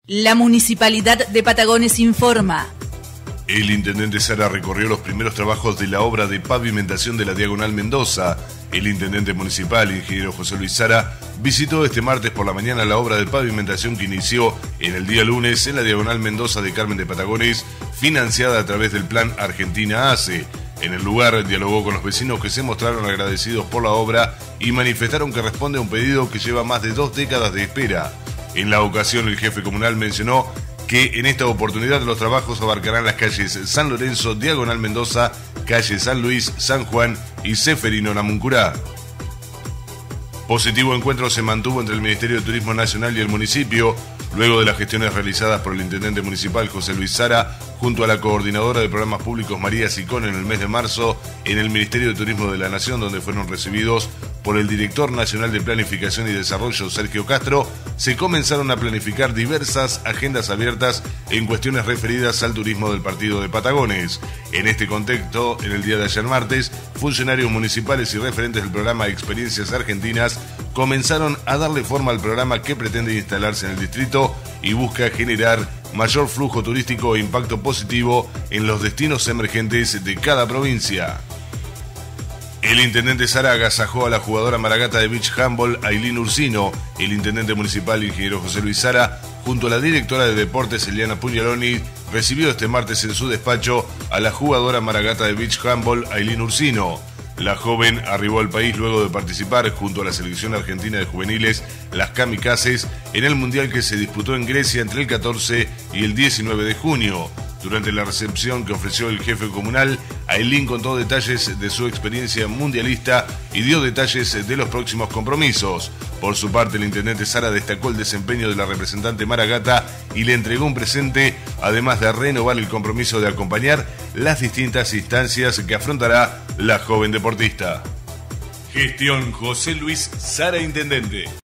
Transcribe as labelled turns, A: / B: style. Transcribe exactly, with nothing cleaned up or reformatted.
A: La Municipalidad de Patagones informa.
B: El intendente Sara recorrió los primeros trabajos de la obra de pavimentación de la Diagonal Mendoza. El intendente municipal, ingeniero José Luis Sara, visitó este martes por la mañana la obra de pavimentación que inició en el día lunes en la Diagonal Mendoza de Carmen de Patagones, financiada a través del Plan Argentina ACE. En el lugar dialogó con los vecinos que se mostraron agradecidos por la obra y manifestaron que responde a un pedido que lleva más de dos décadas de espera. En la ocasión, el jefe comunal mencionó que en esta oportunidad los trabajos abarcarán las calles San Lorenzo, Diagonal Mendoza, calle San Luis, San Juan y Seferino Namuncurá. Positivo encuentro se mantuvo entre el Ministerio de Turismo Nacional y el municipio, luego de las gestiones realizadas por el intendente municipal José Luis Sara, junto a la coordinadora de programas públicos María Sicón en el mes de marzo, en el Ministerio de Turismo de la Nación, donde fueron recibidos por el director nacional de Planificación y Desarrollo, Sergio Castro. Se comenzaron a planificar diversas agendas abiertas en cuestiones referidas al turismo del partido de Patagones. En este contexto, en el día de ayer martes, funcionarios municipales y referentes del programa Experiencias Argentinas comenzaron a darle forma al programa que pretende instalarse en el distrito y busca generar mayor flujo turístico e impacto positivo en los destinos emergentes de cada provincia. El intendente Sara agasajó a la jugadora maragata de beach handball Ailín Ursino. El intendente municipal, ingeniero José Luis Sara, junto a la directora de deportes Eliana Puglialoni, recibió este martes en su despacho a la jugadora maragata de beach handball Ailín Ursino. La joven arribó al país luego de participar junto a la selección argentina de juveniles, las Kamikazes, en el mundial que se disputó en Grecia entre el catorce y el diecinueve de junio. Durante la recepción que ofreció el jefe comunal, Ailín contó detalles de su experiencia mundialista y dio detalles de los próximos compromisos. Por su parte, el intendente Sara destacó el desempeño de la representante maragata y le entregó un presente, además de renovar el compromiso de acompañar las distintas instancias que afrontará la joven deportista. Gestión José Luis Sara, intendente.